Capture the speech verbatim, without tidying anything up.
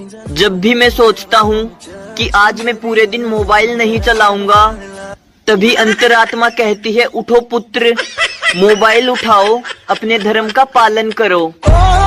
जब भी मैं सोचता हूँ कि आज मैं पूरे दिन मोबाइल नहीं चलाऊंगा, तभी अंतरात्मा कहती है, उठो पुत्र, मोबाइल उठाओ, अपने धर्म का पालन करो।